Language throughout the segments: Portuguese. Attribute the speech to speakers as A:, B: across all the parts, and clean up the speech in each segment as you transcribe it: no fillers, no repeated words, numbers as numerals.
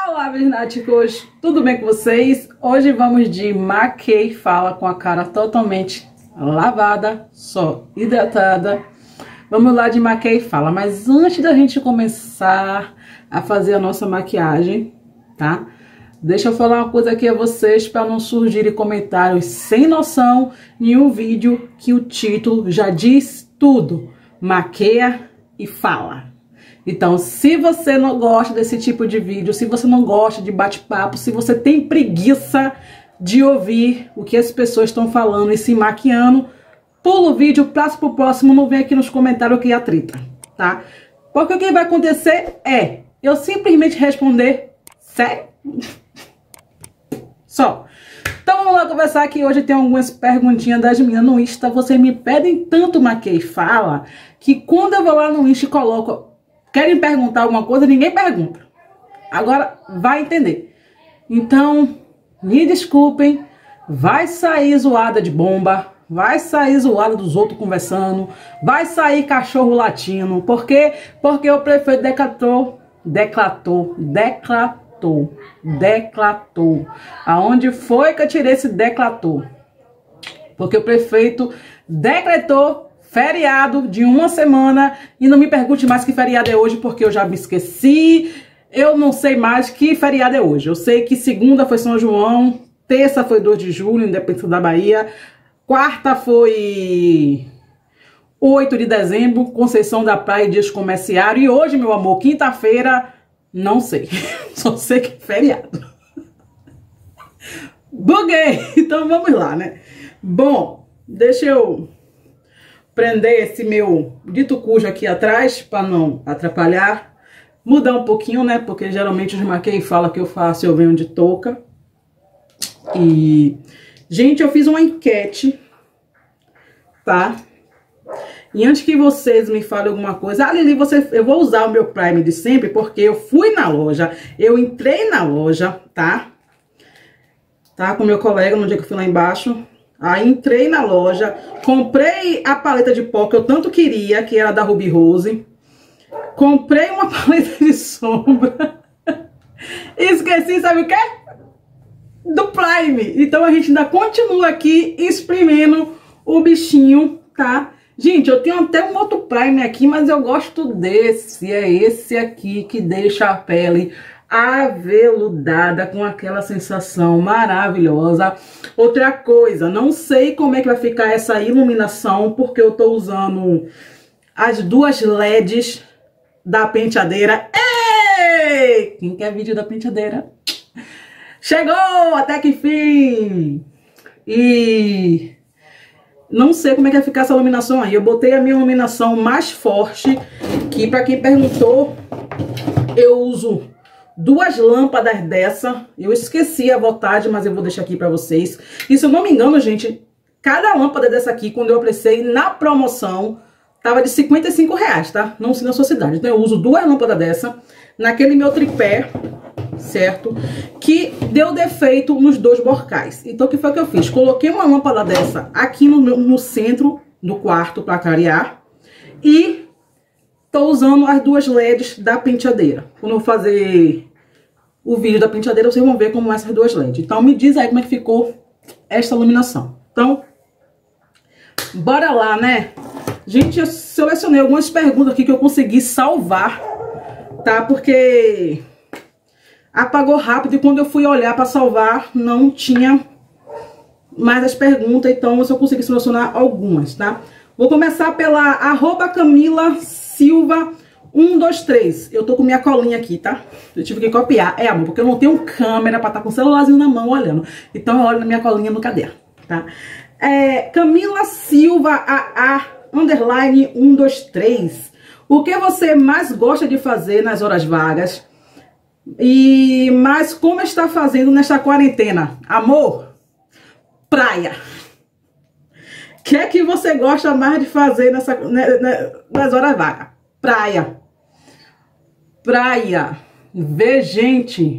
A: Olá, Vernáticos! Tudo bem com vocês? Hoje vamos de maquia e fala com a cara totalmente lavada, só hidratada. Vamos lá de maquia e fala, mas antes da gente começar a fazer a nossa maquiagem, tá? Deixa eu falar uma coisa aqui a vocês para não surgirem comentários sem noção em um vídeo que o título já diz tudo. Maquia e fala. Então, se você não gosta desse tipo de vídeo, se você não gosta de bate-papo, se você tem preguiça de ouvir o que as pessoas estão falando e se maquiando, pula o vídeo, passa pro próximo, não vem aqui nos comentários que é treta, tá? Porque o que vai acontecer é eu simplesmente responder sério. Só. Então vamos lá conversar aqui. Hoje tem algumas perguntinhas das meninas no Insta. Vocês me pedem tanto maquia e fala que quando eu vou lá no Insta e coloco... Querem perguntar alguma coisa, ninguém pergunta. Agora vai entender. Então, me desculpem, vai sair zoada de bomba, vai sair zoada dos outros conversando, vai sair cachorro latindo. Por quê? Porque o prefeito declatou. Aonde foi que eu tirei esse declatou? Porque o prefeito decretou feriado de uma semana, e não me pergunte mais que feriado é hoje, porque eu já me esqueci, eu não sei mais que feriado é hoje. Eu sei que segunda foi São João, terça foi 2 de julho, Independência da Bahia, quarta foi 8 de dezembro, Conceição da Praia e Dias Comerciário, e hoje, meu amor, quinta-feira, não sei, só sei que é feriado. Buguei, então vamos lá, né? Bom, deixa eu prender esse meu dito cujo aqui atrás, para não atrapalhar. Mudar um pouquinho, né? Porque geralmente os maquia e fala que eu faço, eu venho de touca. E, gente, eu fiz uma enquete, tá? E antes que vocês me falem alguma coisa, Lili, eu vou usar o meu Prime de sempre, porque eu fui na loja, eu entrei na loja, tá? Tá? Com meu colega no dia que eu fui lá embaixo. Aí entrei na loja, comprei a paleta de pó que eu tanto queria, que era da Ruby Rose. Comprei uma paleta de sombra. Esqueci, sabe o quê? Do Prime. Então a gente ainda continua aqui exprimindo o bichinho, tá? Gente, eu tenho até um outro Prime aqui, mas eu gosto desse. É esse aqui que deixa a pele aveludada, com aquela sensação maravilhosa. Outra coisa, não sei como é que vai ficar essa iluminação, porque eu tô usando as duas LEDs da penteadeira. Ei! Quem quer vídeo da penteadeira? Chegou! Até que enfim! E não sei como é que vai ficar essa iluminação aí. Eu botei a minha iluminação mais forte, que pra quem perguntou, eu uso 2 lâmpadas dessa. Eu esqueci a voltagem, mas eu vou deixar aqui pra vocês. E se eu não me engano, gente, cada lâmpada dessa aqui, quando eu apreciei na promoção, tava de R$55, tá? Não sei na sua cidade. Então eu uso 2 lâmpadas dessa naquele meu tripé, certo? Que deu defeito nos 2 borcais. Então o que foi que eu fiz? Coloquei uma lâmpada dessa aqui no centro do quarto pra clarear. E tô usando as 2 LEDs da penteadeira. Quando eu fazer o vídeo da penteadeira, vocês vão ver como essas 2 LEDs. Então me diz aí como é que ficou esta iluminação. Então, bora lá, né? Gente, eu selecionei algumas perguntas aqui que eu consegui salvar, tá? Porque apagou rápido e quando eu fui olhar para salvar, não tinha mais as perguntas. Então eu só consegui selecionar algumas, tá? Vou começar pela @Camila_Silva123. Eu tô com minha colinha aqui, tá? Eu tive que copiar. É, amor, porque eu não tenho câmera pra estar com o celularzinho na mão olhando. Então eu olho na minha colinha no caderno, tá? Camila Silva _123. O que você mais gosta de fazer nas horas vagas? Mas como está fazendo nesta quarentena? Amor, praia. O que é que você gosta mais de fazer nas horas vagas? Praia. Praia. Ver gente.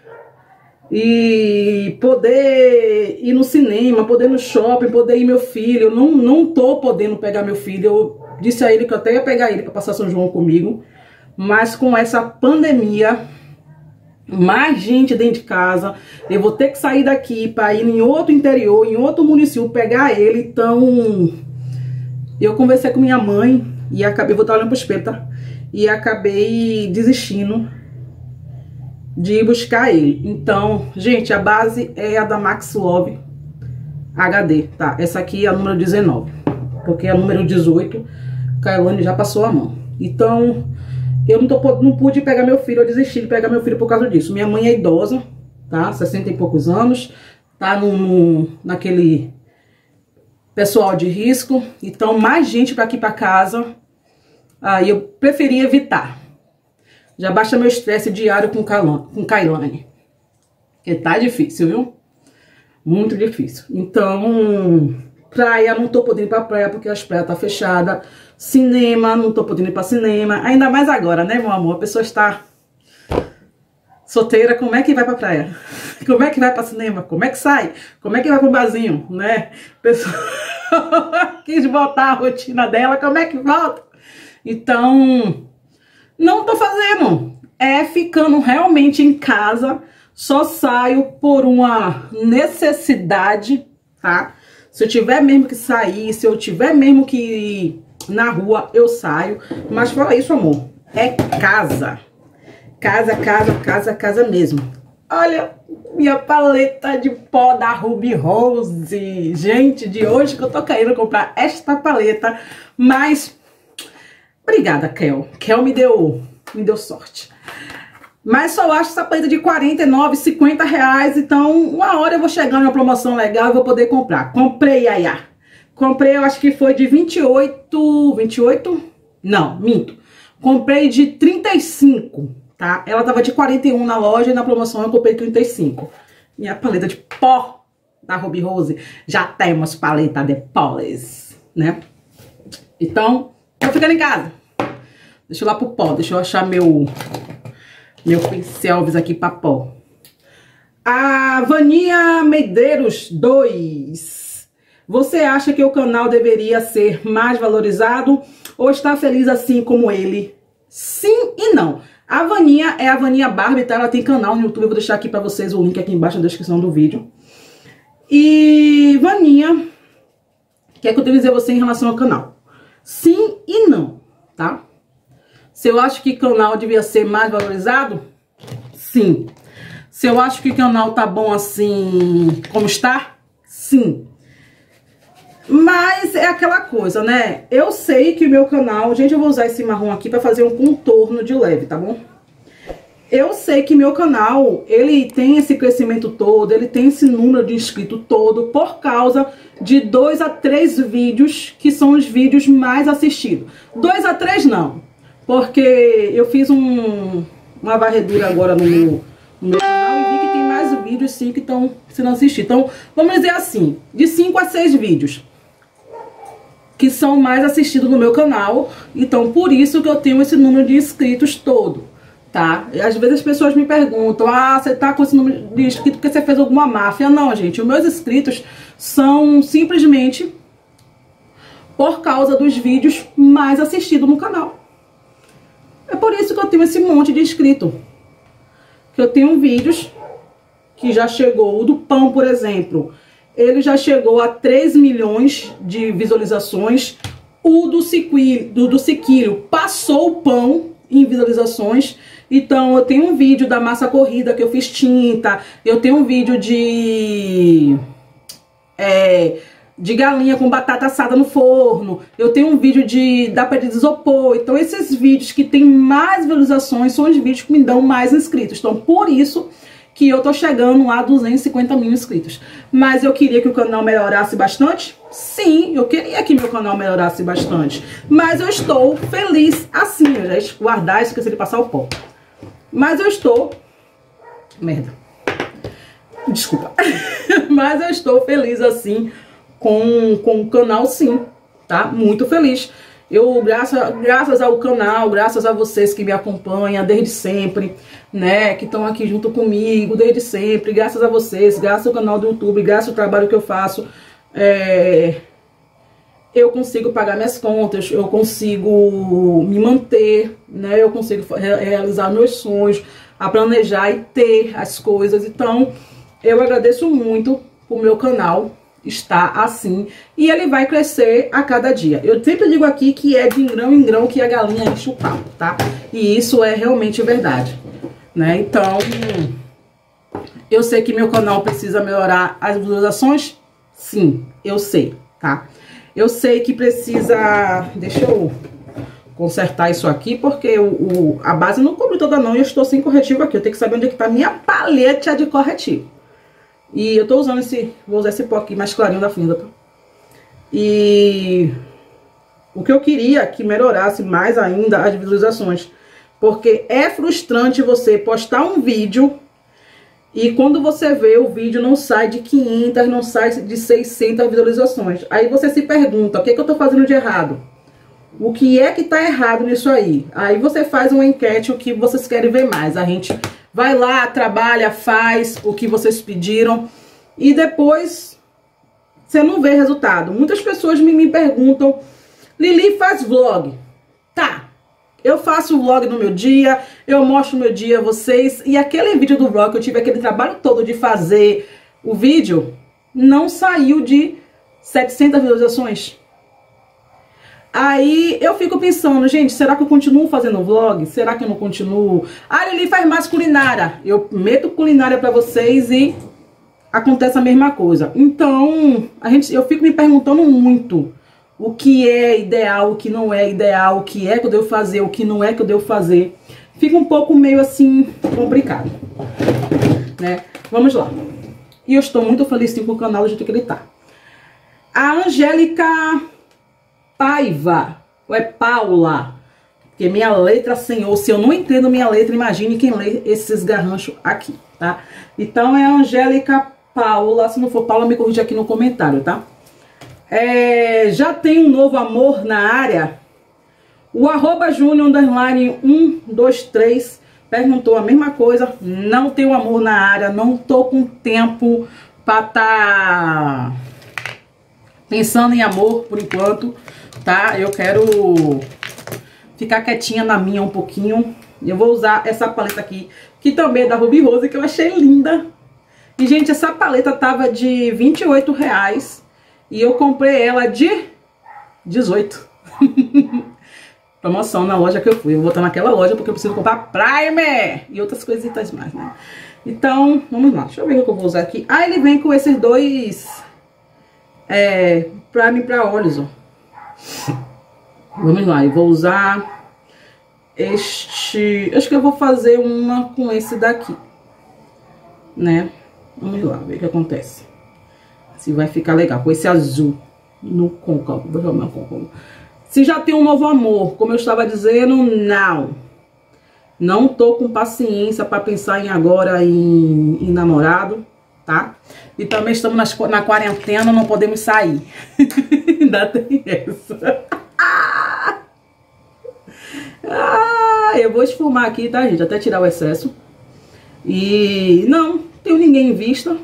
A: E poder ir no cinema, poder ir no shopping, poder ir meu filho. Eu não tô podendo pegar meu filho. Eu disse a ele que eu até ia pegar ele para passar São João comigo. Mas com essa pandemia, mais gente dentro de casa, eu vou ter que sair daqui para ir em outro interior, em outro município, pegar ele. Então, eu conversei com minha mãe e acabei, vou estar olhando pro espelho, tá? E acabei desistindo de buscar ele. Então, gente, a base é a da Max Love HD, tá? Essa aqui é a número 19, porque a número 18, Kailane já passou a mão. Então, eu não pude pegar meu filho, eu desisti de pegar meu filho por causa disso. Minha mãe é idosa, tá? 60 e poucos anos, tá naquele pessoal de risco. Então, mais gente para aqui para casa, aí eu preferi evitar. Já baixa meu estresse diário com Kailane. Porque tá difícil, viu? Muito difícil. Então, praia, não tô podendo ir pra praia porque as praias tá fechada. Cinema, não tô podendo ir pra cinema. Ainda mais agora, né, meu amor? A pessoa está solteira, como é que vai pra praia? Como é que vai pra cinema? Como é que sai? Como é que vai pro barzinho, né? A pessoa quis voltar a rotina dela, como é que volta? Então, não tô fazendo. É ficando realmente em casa. Só saio por uma necessidade, tá? Se eu tiver mesmo que sair, se eu tiver mesmo que ir na rua, eu saio. Mas fora isso, amor, é casa. Casa, casa, casa, casa mesmo. Olha, minha paleta de pó da Ruby Rose. Gente, de hoje que eu tô querendo comprar esta paleta. Mas, obrigada, Kel. Kel me deu sorte. Mas só acho essa paleta de R$49, R$50. Então, uma hora eu vou chegar numa promoção legal e vou poder comprar. Comprei, Yaya. Comprei, eu acho que foi de 28? Não, minto. Comprei de 35, tá? Ela tava de 41 na loja e na promoção eu comprei 35. Minha paleta de pó da Ruby Rose. Já temos paleta de pós, né? Então, tô ficando em casa. Deixa eu ir lá pro pó, deixa eu achar meu pincel aqui pra pó. A Vania Medeiros 2. Você acha que o canal deveria ser mais valorizado ou está feliz assim como ele? Sim e não. A Vania é a Vania Barbie, tá? Ela tem canal no YouTube, eu vou deixar aqui pra vocês o link aqui embaixo na descrição do vídeo. E Vaninha, o que é que eu tenho a dizer a você em relação ao canal? Sim e não, tá? Se eu acho que o canal devia ser mais valorizado, sim. Se eu acho que o canal tá bom assim como está, sim. Mas é aquela coisa, né? Eu sei que o meu canal... Gente, eu vou usar esse marrom aqui pra fazer um contorno de leve, tá bom? Eu sei que meu canal, ele tem esse crescimento todo, ele tem esse número de inscritos todo por causa de 2 a 3 vídeos que são os vídeos mais assistidos. 2 a 3 não. Porque eu fiz uma varredura agora no meu canal e vi que tem mais vídeos sim que estão sendo assistidos. Então, vamos dizer assim, de 5 a 6 vídeos que são mais assistidos no meu canal. Então, por isso que eu tenho esse número de inscritos todo, tá? E às vezes as pessoas me perguntam, ah, você tá com esse número de inscritos porque você fez alguma máfia? Não, gente, os meus inscritos são simplesmente por causa dos vídeos mais assistidos no canal. É por isso que eu tenho esse monte de inscrito. Que eu tenho vídeos que já chegou, o do pão, por exemplo, ele já chegou a 3 milhões de visualizações. O do Siquilho passou o pão em visualizações. Então, eu tenho um vídeo da massa corrida que eu fiz tinta. Eu tenho um vídeo de galinha com batata assada no forno. Eu tenho um vídeo da pedra de isopor. Então, esses vídeos que tem mais visualizações são os vídeos que me dão mais inscritos. Então, por isso que eu tô chegando a 250 mil inscritos. Mas eu queria que o canal melhorasse bastante? Sim, eu queria que meu canal melhorasse bastante. Mas eu estou feliz assim. Eu já guardar, esqueci de passar o pó. Mas eu estou... Merda. Desculpa. Mas eu estou feliz assim com o canal, sim, tá? Muito feliz. Eu, graças ao canal, graças a vocês que me acompanham desde sempre, né? Que estão aqui junto comigo desde sempre. Graças a vocês, graças ao canal do YouTube, graças ao trabalho que eu faço, eu consigo pagar minhas contas, eu consigo me manter, né? Eu consigo realizar meus sonhos. a planejar e ter as coisas. Então, eu agradeço muito o meu canal estar assim, e ele vai crescer a cada dia. Eu sempre digo aqui que é de grão em grão que a galinha enche o papo, tá? E isso é realmente verdade, né? Então, eu sei que meu canal precisa melhorar as visualizações, sim, eu sei, tá? Eu sei que precisa... Deixa eu consertar isso aqui, porque a base não cobre toda não, e eu estou sem corretivo aqui. Eu tenho que saber onde é que tá a minha paleta de corretivo. E eu tô usando vou usar esse pó aqui mais clarinho da Flinda, tá? E o que eu queria é que melhorasse mais ainda as visualizações, porque é frustrante você postar um vídeo e quando você vê o vídeo não sai de 500, não sai de 600 visualizações. Aí você se pergunta, o que é que eu tô fazendo de errado? O que é que tá errado nisso aí? Aí você faz uma enquete, o que vocês querem ver mais. A gente vai lá, trabalha, faz o que vocês pediram e depois você não vê resultado. Muitas pessoas me perguntam, Lili, faz vlog. Tá, eu faço vlog no meu dia, eu mostro o meu dia a vocês, e aquele vídeo do vlog que eu tive aquele trabalho todo de fazer o vídeo, não saiu de 700 visualizações. Aí eu fico pensando, gente, será que eu continuo fazendo vlog? Será que eu não continuo? Ah, Lili faz mais culinária. Eu meto culinária pra vocês e acontece a mesma coisa. Então, eu fico me perguntando muito o que é ideal, o que não é ideal, o que é que eu devo fazer, o que não é que eu devo fazer. Fica um pouco meio assim, complicado, né? Vamos lá. E eu estou muito feliz sim, com o canal do jeito que ele tá. A Angélica Paiva, ou é Paula, porque minha letra, senhor, se eu não entendo minha letra, imagine quem lê esses garranchos aqui, tá? Então é a Angélica Paula, se não for Paula, me corrija aqui no comentário, tá? Já tem um novo amor na área? O @junior_123 perguntou a mesma coisa, não tenho amor na área, não tô com tempo pra tá pensando em amor por enquanto, tá? Eu quero ficar quietinha na minha um pouquinho. Eu vou usar essa paleta aqui, que também é da Ruby Rose, que eu achei linda. E, gente, essa paleta tava de R$28 e eu comprei ela de 18. Promoção na loja que eu fui. Eu vou botar naquela loja porque eu preciso comprar primer e outras coisitas mais, né? Então, vamos lá. Deixa eu ver o que eu vou usar aqui. Ah, ele vem com esses dois primer pra olhos, ó. Vamos lá, eu vou usar este... Acho que eu vou fazer uma com esse daqui, né? Vamos lá, ver o que acontece. Se vai ficar legal, com esse azul no côncavo. Vou jogar meu côncavo. Se já tem um novo amor, como eu estava dizendo, não tô com paciência para pensar em agora em namorado, tá? E também estamos na quarentena, não podemos sair. Ainda tem essa. Eu vou esfumar aqui, tá, gente? Até tirar o excesso. E não tenho ninguém em vista,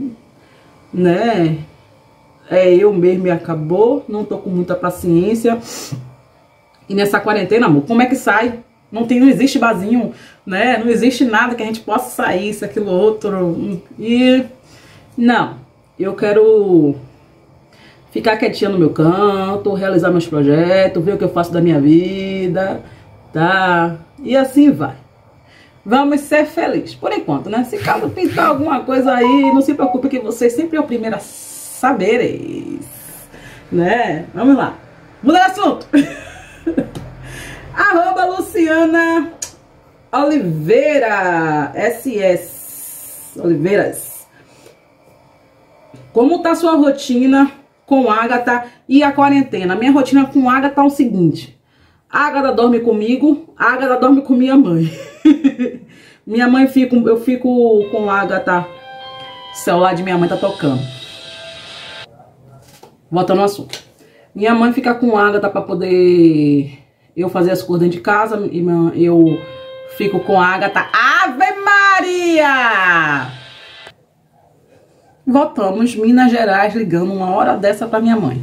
A: né? Eu mesmo e acabou. Não tô com muita paciência. E nessa quarentena, amor, como é que sai? Não existe barzinho, né? Não existe nada que a gente possa sair, isso, aquilo, outro. E não, eu quero ficar quietinha no meu canto, realizar meus projetos, ver o que eu faço da minha vida, tá? E assim vai. Vamos ser felizes, por enquanto, né? Se caso pintar alguma coisa aí, não se preocupe que vocês sempre é o primeiro a sabereis, né? Vamos lá. Muda de assunto. @Luciana Oliveira, SS Oliveiras. Como tá sua rotina com Agatha e a quarentena? Minha rotina com Agatha tá o seguinte. Agatha dorme comigo, Agatha dorme com minha mãe. Minha mãe eu fico com a Agatha, o celular de minha mãe tá tocando. Voltando ao assunto. Minha mãe fica com a Agatha pra poder eu fazer as coisas dentro de casa. E eu fico com a Agatha. Ave Maria! Voltamos, Minas Gerais, ligando uma hora dessa pra minha mãe.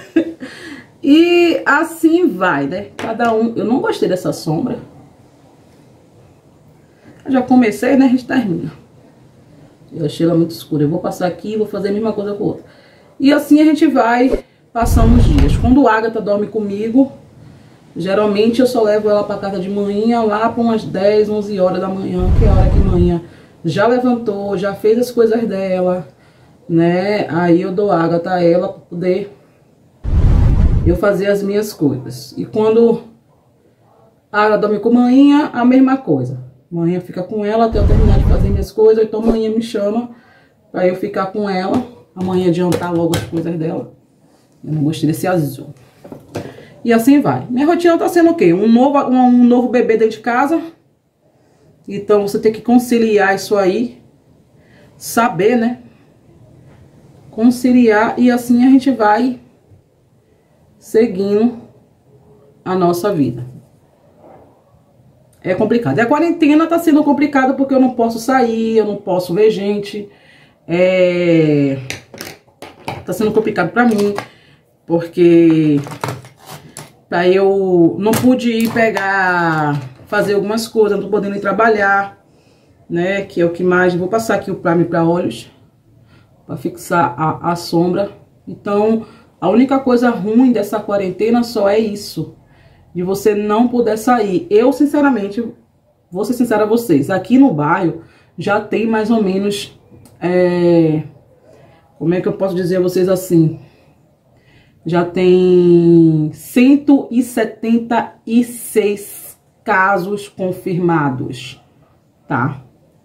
A: E assim vai, né? Cada um... Eu não gostei dessa sombra. Já comecei, né? A gente termina. Eu achei ela muito escura. Eu vou passar aqui e vou fazer a mesma coisa com a outra. E assim a gente vai passando os dias. Quando a Agatha dorme comigo, geralmente eu só levo ela pra casa de manhã, lá para umas 10, 11 horas da manhã, que é a hora que manhã já levantou, já fez as coisas dela, né? Aí eu dou Agatha a ela pra poder eu fazer as minhas coisas. E quando a Agatha dorme com manhã, a mesma coisa. Manhã fica com ela até eu terminar de fazer minhas coisas, então manhã me chama pra eu ficar com ela. Amanhã adiantar logo as coisas dela. Eu não gostei desse azul. E assim vai. Minha rotina tá sendo o quê? Um novo bebê dentro de casa. Então você tem que conciliar isso aí. Saber, né? Conciliar. E assim a gente vai seguindo a nossa vida. É complicado. E a quarentena tá sendo complicada porque eu não posso sair, eu não posso ver gente. Tá sendo complicado pra mim, porque eu não pude ir fazer algumas coisas, não tô podendo ir trabalhar, né, que é o que mais. Vou passar aqui o primer pra olhos, pra fixar a sombra. Então, a única coisa ruim dessa quarentena só é isso, de você não poder sair. Eu, sinceramente, vou ser sincera a vocês, aqui no bairro já tem mais ou menos... como é que eu posso dizer a vocês assim? Já tem 176 casos confirmados, tá?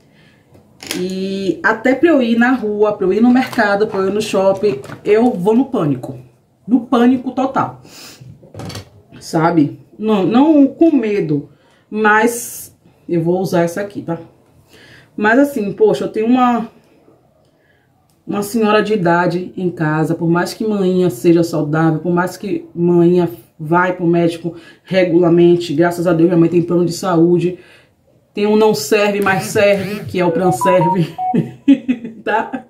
A: E até pra eu ir na rua, pra eu ir no mercado, pra eu ir no shopping, eu vou no pânico. No pânico total. Sabe? Não com medo, mas eu vou usar essa aqui, tá? Mas assim, poxa, eu tenho uma senhora de idade em casa, por mais que manhã seja saudável, por mais que manhã vai pro médico regularmente, graças a Deus minha mãe tem plano de saúde, tem um não serve, mas serve, que é o Pranserve, tá?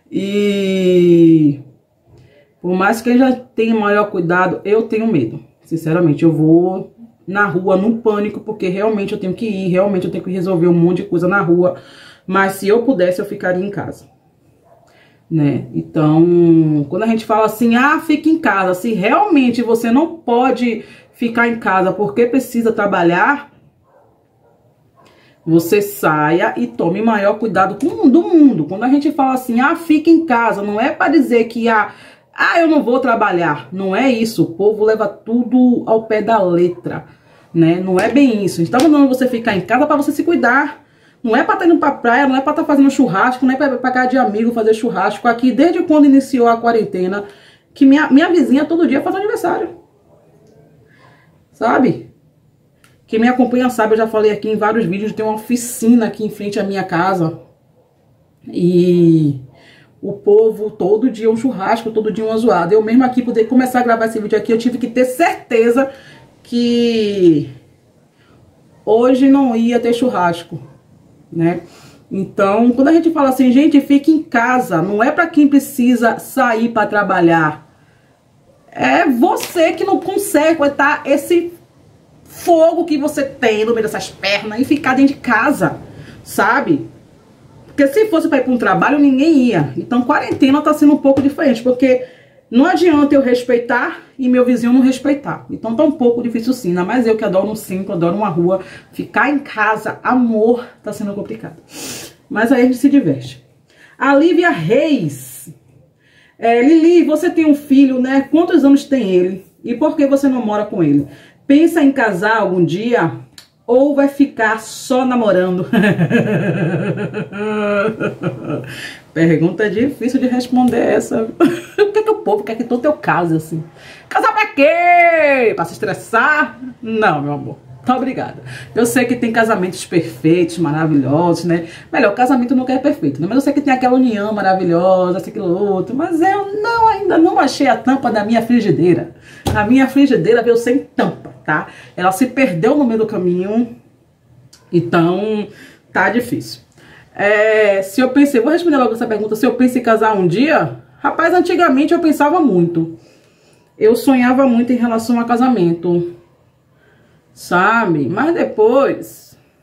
A: E por mais que eu já tenha maior cuidado, eu tenho medo, sinceramente. Eu vou na rua no pânico, porque realmente eu tenho que ir, realmente eu tenho que resolver um monte de coisa na rua, mas se eu pudesse eu ficaria em casa, né? Então, quando a gente fala assim, fica em casa, se realmente você não pode ficar em casa porque precisa trabalhar, você saia e tome maior cuidado com do mundo. Quando a gente fala assim, fica em casa, não é para dizer que eu não vou trabalhar. Não é isso. O povo leva tudo ao pé da letra, né? Não é bem isso. A gente tá mandando você ficar em casa para você se cuidar. Não é pra estar indo pra praia, não é pra estar fazendo churrasco, não é pra casa de amigo fazer churrasco. Aqui, desde quando iniciou a quarentena, que minha vizinha todo dia faz aniversário. Sabe? Quem me acompanha sabe, eu já falei aqui em vários vídeos, tem uma oficina aqui em frente à minha casa. E o povo, todo dia um churrasco, todo dia uma zoada. Eu mesmo aqui, poder começar a gravar esse vídeo aqui, eu tive que ter certeza que hoje não ia ter churrasco, né? Então, quando a gente fala assim, gente, fique em casa, não é pra quem precisa sair pra trabalhar. É você que não consegue aguentar esse fogo que você tem no meio dessas pernas e ficar dentro de casa, sabe? Porque se fosse pra ir pra um trabalho, ninguém ia. Então, quarentena tá sendo um pouco diferente, porque não adianta eu respeitar e meu vizinho não respeitar. Então tá um pouco difícil sim, ainda mais eu que adoro um simples, adoro uma rua. Ficar em casa, amor, tá sendo complicado. Mas aí a gente se diverte. A Lívia Reis. Lili, você tem um filho, né? Quantos anos tem ele? E por que você não mora com ele? Pensa em casar algum dia? Ou vai ficar só namorando? Pergunta difícil de responder essa. O que é que o povo quer que todo teu case assim? Casar pra quê? Pra se estressar? Não, meu amor. Tá, obrigada. Eu sei que tem casamentos perfeitos, maravilhosos, né? Melhor, casamento nunca é perfeito, né? Mas eu sei que tem aquela união maravilhosa, aquilo outro. Mas eu ainda não achei a tampa da minha frigideira. A minha frigideira veio sem tampa, tá? Ela se perdeu no meio do caminho. Então, tá difícil. Se eu pensei, vou responder logo essa pergunta. Se eu penso em casar um dia, rapaz, antigamente eu pensava muito. Eu sonhava muito em relação a casamento, sabe? Mas depois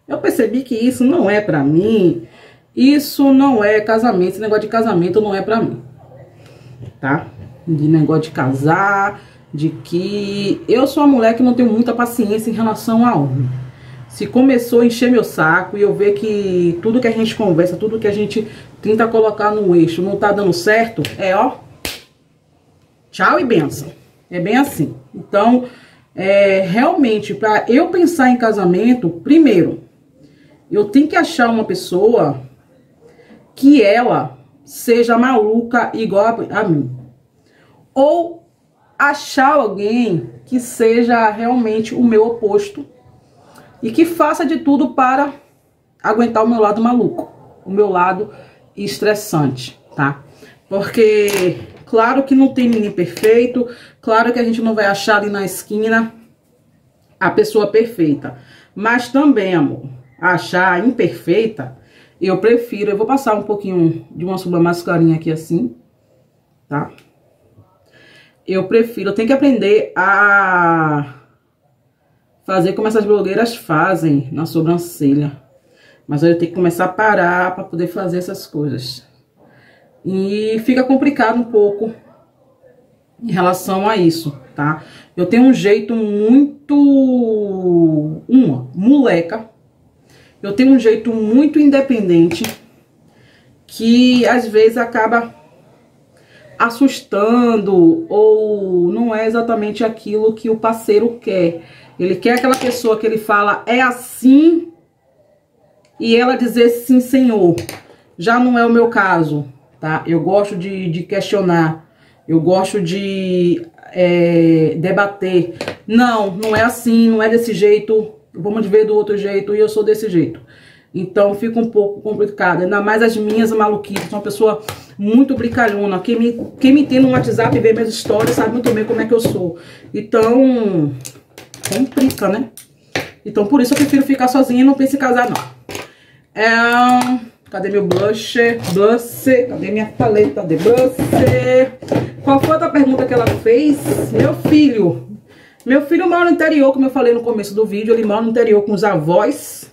A: Eu percebi que isso não é pra mim. Isso não é casamento. Esse negócio de casamento não é pra mim. Tá? De negócio de casar. De que eu sou uma mulher que não tenho muita paciência em relação a homem. Se começou a encher meu saco e eu ver que tudo que a gente conversa, tudo que a gente tenta colocar no eixo não tá dando certo, ó, tchau e benção. É bem assim. Então, realmente, para eu pensar em casamento, primeiro, eu tenho que achar uma pessoa que ela seja maluca igual a mim. Ou achar alguém que seja realmente o meu oposto e que faça de tudo para aguentar o meu lado maluco, o meu lado estressante, tá? Porque, claro que não tem ninguém perfeito, claro que a gente não vai achar ali na esquina a pessoa perfeita, mas também, amor, achar imperfeita, eu prefiro, eu vou passar um pouquinho de uma sombra mais clarinha aqui assim, tá? Eu tenho que aprender a fazer como essas blogueiras fazem na sobrancelha. Mas eu tenho que começar a parar para poder fazer essas coisas. E fica complicado um pouco em relação a isso, tá? Eu tenho um jeito muito... moleca. Eu tenho um jeito muito independente que às vezes acaba assustando ou não é exatamente aquilo que o parceiro quer. Ele quer aquela pessoa que ele fala, é assim, e ela dizer sim, senhor. Já não é o meu caso, tá? Eu gosto de questionar, eu gosto de debater. Não, não é assim, não é desse jeito, vamos ver do outro jeito, e eu sou desse jeito. Então fica um pouco complicado, ainda mais as minhas maluquices. Sou uma pessoa muito brincalhona. Quem me tem no WhatsApp e vê minhas histórias sabe muito bem como é que eu sou. Então, complica, né? Então por isso eu prefiro ficar sozinha e não penso em casar, não. Cadê meu blush? Cadê minha paleta de blush? Qual foi a outra pergunta que ela fez? Meu filho mora no interior, como eu falei no começo do vídeo. Ele mora no interior com os avós.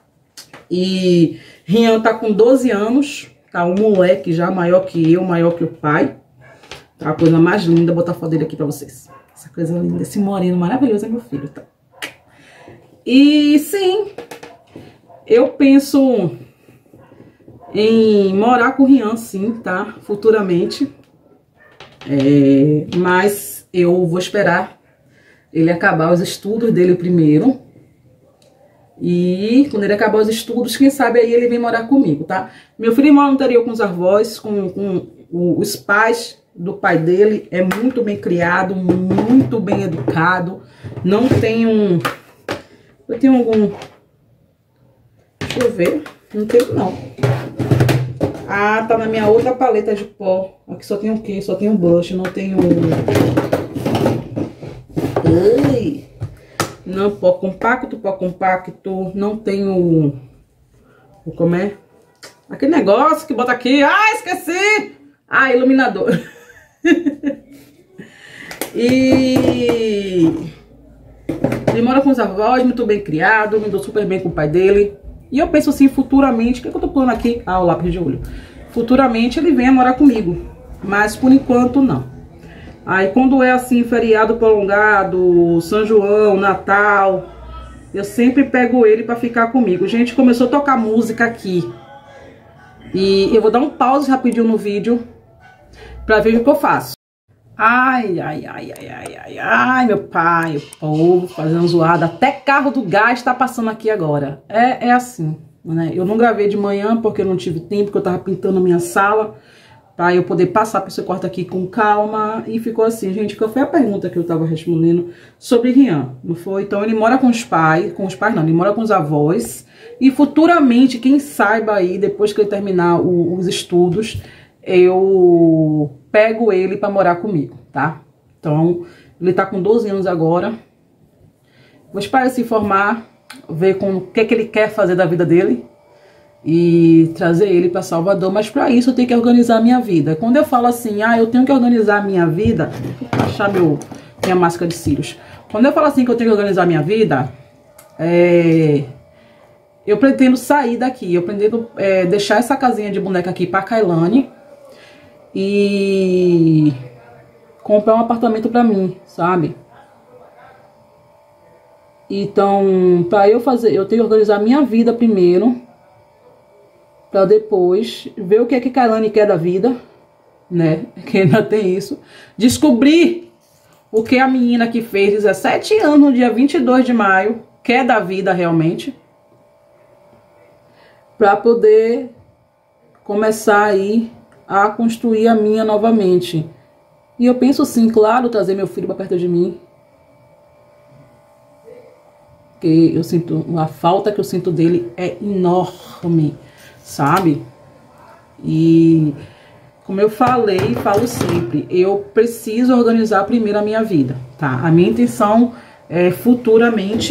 A: E Rian tá com 12 anos, tá? Um moleque já maior que eu, maior que o pai. Tá? A coisa mais linda, vou botar a foto dele aqui pra vocês. Essa coisa linda, esse moreno maravilhoso é meu filho, tá? E sim, eu penso em morar com o Rian, sim, tá? Futuramente. Mas eu vou esperar ele acabar os estudos dele primeiro. E quando ele acabar os estudos, quem sabe aí ele vem morar comigo, tá? Meu filho mora no interior com os avós, com os pais do pai dele. É muito bem criado, muito bem educado. Não tenho... Eu tenho algum... Deixa eu ver. Não tenho, não. Ah, tá na minha outra paleta de pó. Aqui só tem o quê? Só tem o blush, não tem o... Ai... Não, pó compacto, não tem o... Como é? Aquele negócio que bota aqui. Ah, esqueci! Ah, iluminador. E... Ele mora com os avós, muito bem criado, me dou super bem com o pai dele. E eu penso assim, futuramente... O que eu tô pondo aqui? Ah, o lápis de olho. Futuramente ele venha morar comigo. Mas por enquanto não. Aí quando é assim, feriado prolongado, São João, Natal, eu sempre pego ele pra ficar comigo. Gente, começou a tocar música aqui. E eu vou dar um pause rapidinho no vídeo pra ver o que eu faço. Ai, meu pai, o povo fazendo zoada. Até carro do gás tá passando aqui agora. É assim, né? Eu não gravei de manhã porque eu não tive tempo, porque eu tava pintando a minha sala. Pra eu poder passar por esse quarto aqui com calma. E ficou assim, gente, que foi a pergunta que eu tava respondendo sobre Rian, não foi? Então ele mora com os pais não, ele mora com os avós. E futuramente, quem saiba aí, depois que ele terminar os estudos, eu pego ele pra morar comigo, tá? Então, ele tá com 12 anos agora. Vou esperar ele se formar, ver o que ele quer fazer da vida dele. E trazer ele para Salvador, mas para isso eu tenho que organizar a minha vida. Quando eu falo assim, eu tenho que organizar a minha vida, vou achar minha máscara de cílios. Quando eu falo assim que eu tenho que organizar a minha vida, eu pretendo sair daqui, eu pretendo deixar essa casinha de boneca aqui pra Kailane e comprar um apartamento pra mim, sabe? Então, pra eu fazer, eu tenho que organizar minha vida primeiro, pra depois ver o que é que Kailane quer da vida, né? Que ainda tem isso. Descobrir o que a menina que fez 17 anos no dia 22 de maio quer da vida realmente, pra poder começar aí a construir a minha novamente. E eu penso sim, claro, trazer meu filho pra perto de mim. Porque eu sinto, a falta que eu sinto dele é enorme, sabe? E como eu falei e falo sempre, eu preciso organizar primeiro a minha vida, tá? A minha intenção é futuramente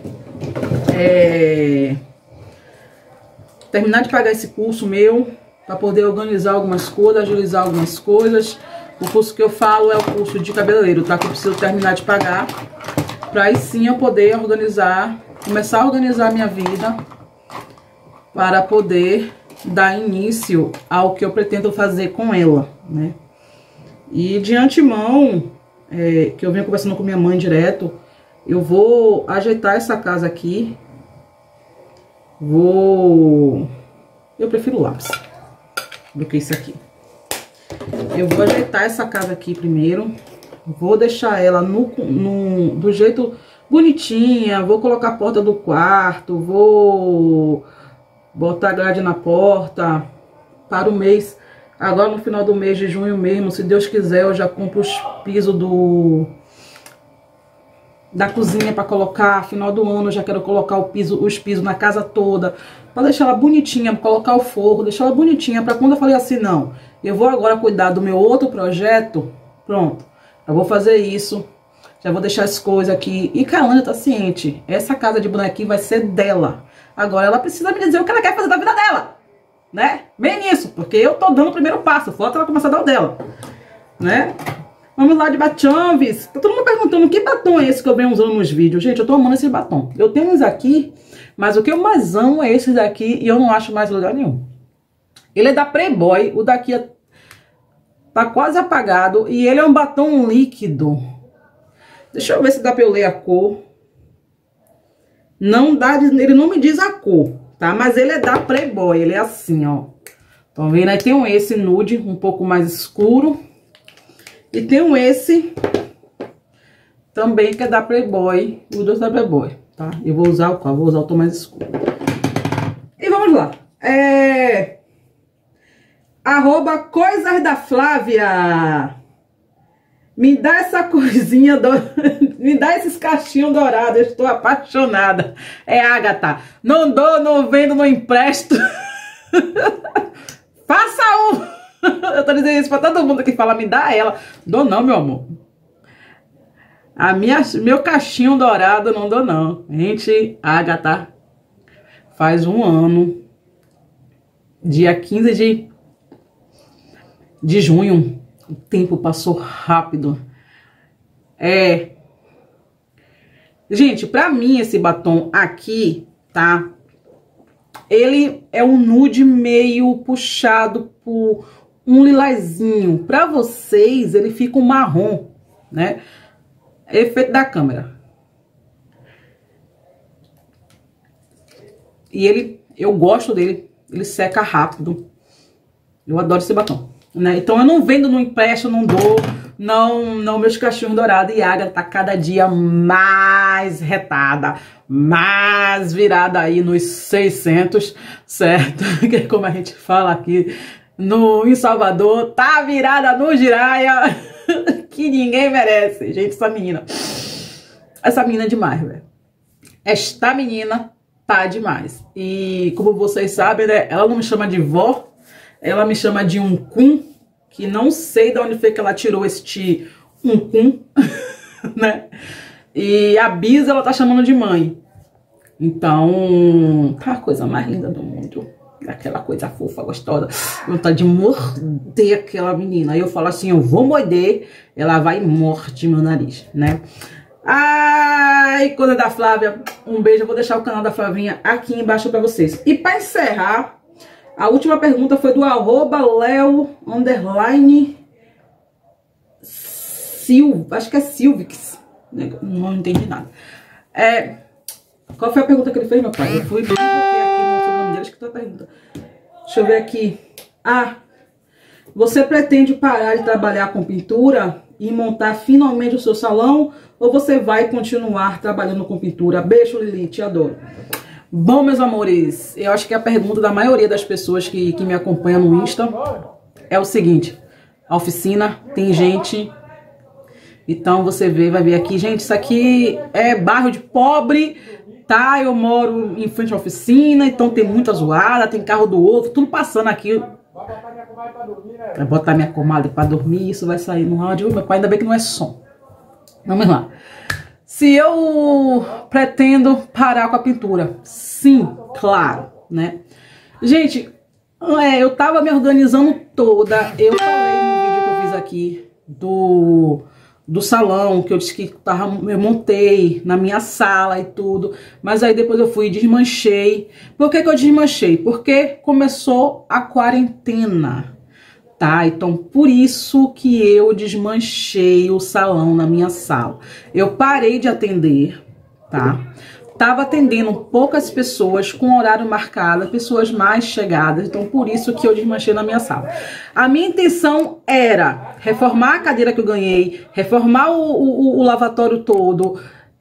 A: terminar de pagar esse curso meu, para poder organizar algumas coisas, agilizar algumas coisas. O curso que eu falo é o curso de cabeleireiro, tá? Que eu preciso terminar de pagar, para aí sim eu poder organizar, começar a organizar a minha vida, para poder dar início ao que eu pretendo fazer com ela, né? E de antemão, que eu venho conversando com minha mãe direto, eu vou ajeitar essa casa aqui. Eu prefiro lápis do que isso aqui. Eu vou ajeitar essa casa aqui primeiro. Vou deixar ela do jeito bonitinha. Vou colocar a porta do quarto. Vou botar grade na porta para o mês. Agora no final do mês de junho mesmo, se Deus quiser, eu já compro os pisos da cozinha para colocar. Final do ano eu já quero colocar os pisos na casa toda, para deixar ela bonitinha, colocar o forro, deixar ela bonitinha, para quando eu falei assim, não, eu vou agora cuidar do meu outro projeto, pronto, eu vou fazer isso, já vou deixar as coisas aqui. E Kailane tá ciente, essa casa de bonequinho vai ser dela. Agora ela precisa me dizer o que ela quer fazer da vida dela, né? Bem nisso, porque eu tô dando o primeiro passo, falta ela começar a dar o dela, né? Vamos lá de batonves. Tá todo mundo perguntando que batom é esse que eu venho usando nos vídeos. Gente, eu tô amando esse batom. Eu tenho uns aqui, mas o que eu mais amo é esse daqui e eu não acho mais lugar nenhum. Ele é da Playboy, o daqui tá quase apagado e ele é um batom líquido. Deixa eu ver se dá pra eu ler a cor. Não dá, ele não me diz a cor, tá? Mas ele é da Playboy, ele é assim, ó. Estão vendo? Aí tem esse nude, um pouco mais escuro. E tem esse também que é da Playboy, os dois da Playboy, tá? Eu vou usar o qual? Vou usar o tom mais escuro. E vamos lá. Arroba Coisas da Flávia. Me dá essa coisinha, me dá esses cachinhos dourados, eu estou apaixonada. É Agatha. Não dou, não vendo, não empresto. Faça um. Eu tô dizendo isso pra todo mundo que fala, me dá ela. Dou não, meu amor. Meu cachinho dourado não dou não. Gente, Agatha faz um ano. Dia 15 de junho. O tempo passou rápido. Gente, pra mim esse batom aqui, tá? Ele é um nude meio puxado por um lilazinho. Pra vocês, ele fica um marrom, né? Efeito da câmera. E eu gosto dele. Ele seca rápido. Eu adoro esse batom, né? Então eu não vendo, não empresto, não dou. Não, meus cachorros dourados. E a Agatha tá cada dia mais retada, mais virada aí nos 600, certo? Que é como a gente fala aqui em Salvador, tá virada no giraia, que ninguém merece. Gente, essa menina é demais, velho. Esta menina tá demais. E como vocês sabem, né, ela não me chama de vó, ela me chama de um cum, que não sei de onde foi que ela tirou este um cum, né? E a Bisa, ela tá chamando de mãe. Então, tá a coisa mais linda do mundo. Aquela coisa fofa, gostosa. Vontade de morder aquela menina. Aí eu falo assim, eu vou morder, ela vai e morde meu nariz, né? Ai, coisa da Flávia, um beijo. Eu vou deixar o canal da Flavinha aqui embaixo pra vocês. E pra encerrar, a última pergunta foi do @Leo_Silva, acho que é Silvix. Não entendi nada. Qual foi a pergunta que ele fez, meu pai? Eu fui aqui no nome dele, acho que tá a pergunta. Deixa eu ver aqui. Você pretende parar de trabalhar com pintura e montar finalmente o seu salão? Ou você vai continuar trabalhando com pintura? Beijo, Lili, te adoro. Bom, meus amores, eu acho que a pergunta da maioria das pessoas que me acompanham no Insta é o seguinte. A oficina tem gente... Então você vai ver aqui, gente, isso aqui é bairro de pobre, tá? Eu moro em frente à oficina, então tem muita zoada, tem carro do ovo, tudo passando aqui. Vai botar minha comadre pra dormir, isso vai sair no áudio. Meu pai, ainda bem que não é som. Vamos lá. Se eu pretendo parar com a pintura? Sim, claro, né? Gente, eu tava me organizando toda. Eu falei no vídeo que eu fiz aqui do salão, que eu disse que eu montei na minha sala e tudo, mas aí depois eu fui e desmanchei. Por que eu desmanchei? Porque começou a quarentena, tá? Então por isso que eu desmanchei o salão na minha sala. Eu parei de atender, tá? Tava atendendo poucas pessoas com horário marcado, pessoas mais chegadas, então por isso que eu desmanchei na minha sala. A minha intenção era reformar a cadeira que eu ganhei, reformar o lavatório todo,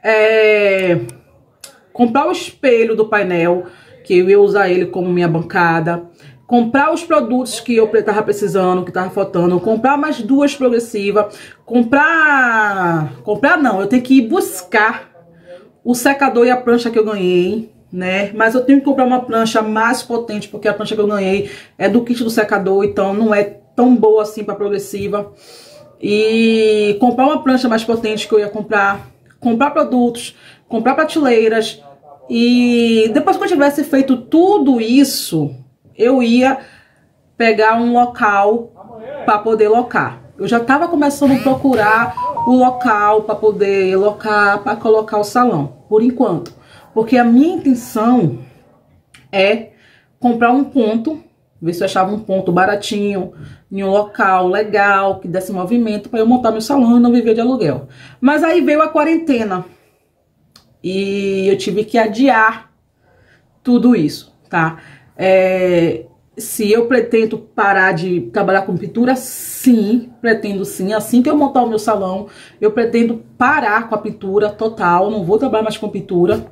A: comprar o espelho do painel, que eu ia usar ele como minha bancada, comprar os produtos que eu tava precisando, que tava faltando, comprar mais 2 progressivas, comprar não, eu tenho que ir buscar o secador e a prancha que eu ganhei, né? Mas eu tenho que comprar uma prancha mais potente, porque a prancha que eu ganhei é do kit do secador, então não é tão boa assim para progressiva. E comprar uma prancha mais potente que eu ia comprar produtos, comprar prateleiras. E depois que eu tivesse feito tudo isso, eu ia pegar um local para poder locar. Eu já estava começando a procurar o local para poder locar, para colocar o salão, por enquanto. Porque a minha intenção é comprar um ponto, ver se eu achava um ponto baratinho, em um local legal, que desse movimento, para eu montar meu salão e não viver de aluguel. Mas aí veio a quarentena e eu tive que adiar tudo isso, tá? Se eu pretendo parar de trabalhar com pintura, sim, pretendo sim. Assim que eu montar o meu salão, eu pretendo parar com a pintura total, não vou trabalhar mais com pintura.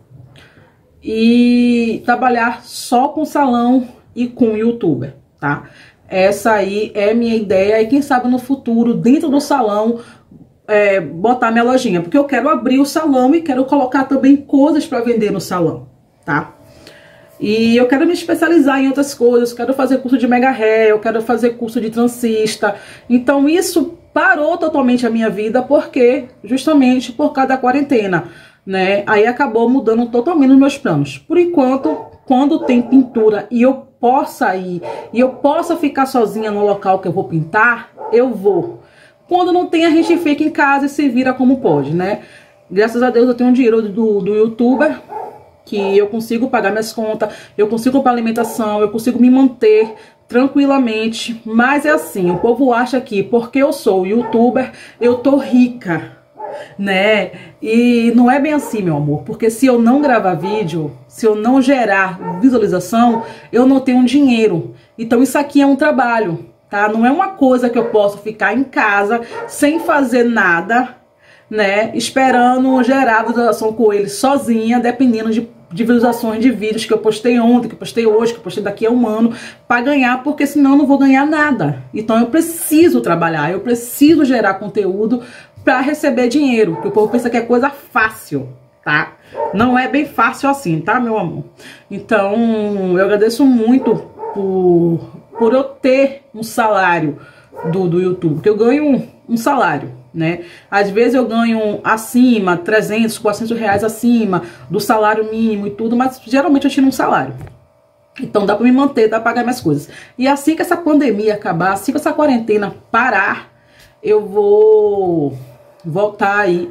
A: E trabalhar só com salão e com youtuber, tá? Essa aí é minha ideia e quem sabe no futuro, dentro do salão, botar minha lojinha. Porque eu quero abrir o salão e quero colocar também coisas para vender no salão, tá? E eu quero me especializar em outras coisas, quero fazer curso de mega hair, eu quero fazer curso de transista. Então isso parou totalmente a minha vida, porque justamente por causa da quarentena, né? Aí acabou mudando totalmente os meus planos. Por enquanto, quando tem pintura e eu possa ir, e eu possa ficar sozinha no local que eu vou pintar, eu vou. Quando não tem, a gente fica em casa e se vira como pode, né? Graças a Deus eu tenho um dinheiro do youtuber, que eu consigo pagar minhas contas, eu consigo comprar alimentação, eu consigo me manter tranquilamente. Mas é assim, o povo acha que porque eu sou youtuber, eu tô rica, né? E não é bem assim, meu amor, porque se eu não gravar vídeo, se eu não gerar visualização, eu não tenho dinheiro. Então isso aqui é um trabalho, tá? Não é uma coisa que eu posso ficar em casa sem fazer nada, né, esperando gerar visualização com ele sozinha, dependendo de visualizações de vídeos que eu postei ontem, que eu postei hoje, que eu postei daqui a um ano, para ganhar, porque senão eu não vou ganhar nada. Então eu preciso trabalhar, eu preciso gerar conteúdo para receber dinheiro, porque o povo pensa que é coisa fácil, tá? Não é bem fácil assim, tá, meu amor? Então eu agradeço muito por eu ter um salário do YouTube, porque eu ganho um salário, né? Às vezes eu ganho acima, 300, 400 reais acima do salário mínimo e tudo, mas geralmente eu tiro um salário. Então dá pra me manter, dá pra pagar minhas coisas. E assim que essa pandemia acabar, assim que essa quarentena parar, eu vou voltar aí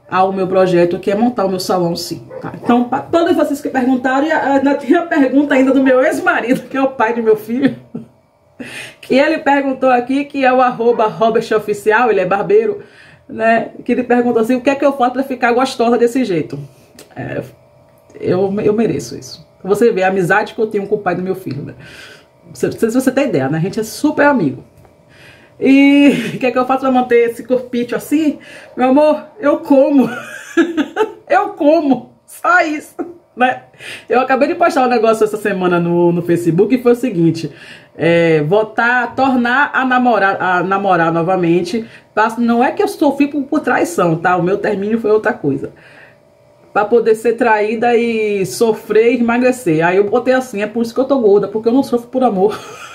A: ao meu projeto, que é montar o meu salão, sim. Tá? Então, para todos vocês que perguntaram, ainda tem a pergunta ainda do meu ex-marido, que é o pai de meu filho, que ele perguntou aqui, que é o @RobertOficial, ele é barbeiro, né? Que ele perguntou assim, o que é que eu faço para ficar gostosa desse jeito? Eu mereço isso. Você vê a amizade que eu tenho com o pai do meu filho, né? Se você tem ideia, né? A gente é super amigo. E o que é que eu faço para manter esse corpite assim? Meu amor, eu como. Eu como. Só isso, né? Eu acabei de postar um negócio essa semana no Facebook e foi o seguinte: tornar a namorar novamente. Não é que eu sofri por traição, tá? O meu término foi outra coisa. Pra poder ser traída e sofrer e emagrecer. Aí eu botei assim, é por isso que eu tô gorda, porque eu não sofro por amor.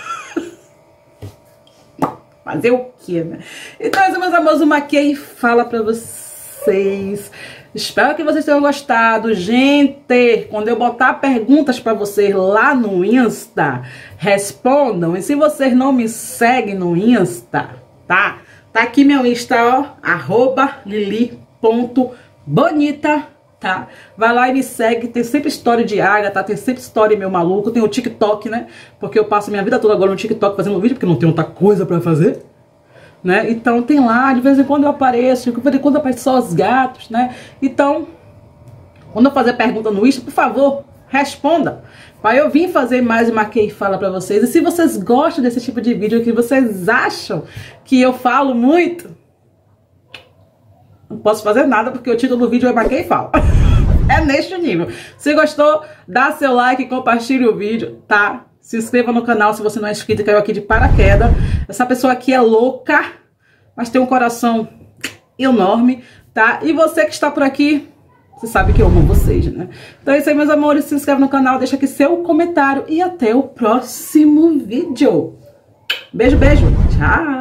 A: Fazer o quê, né? Então, meus amores, o Maquiei fala pra vocês. Espero que vocês tenham gostado. Gente, quando eu botar perguntas pra vocês lá no Insta, respondam. E se vocês não me seguem no Insta, tá? Tá aqui meu Insta, ó, @lili.bonita. Tá? Vai lá e me segue, tem sempre história de Agatha, tem sempre história meu maluco, tem o TikTok, né? Porque eu passo minha vida toda agora no TikTok fazendo vídeo, porque não tem outra coisa pra fazer, né? Então tem lá, de vez em quando eu apareço, de vez em quando aparecem só os gatos, né? Então, quando eu fazer pergunta no Insta, por favor, responda. Aí eu vim fazer mais o Maquiei Fala pra vocês. E se vocês gostam desse tipo de vídeo, que vocês acham que eu falo muito, não posso fazer nada, porque o título do vídeo é Maquiei Fala. É neste nível. Se gostou, dá seu like, compartilhe o vídeo, tá? Se inscreva no canal se você não é inscrito e caiu aqui de paraquedas. Essa pessoa aqui é louca, mas tem um coração enorme, tá? E você que está por aqui, você sabe que eu amo vocês, né? Então é isso aí, meus amores. Se inscreve no canal, deixa aqui seu comentário e até o próximo vídeo. Beijo, beijo. Tchau.